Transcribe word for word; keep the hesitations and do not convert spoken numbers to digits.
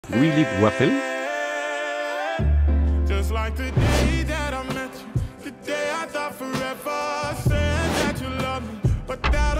Really, Waffle? Just like the day that I met you, the day I thought forever, said that you love me, but that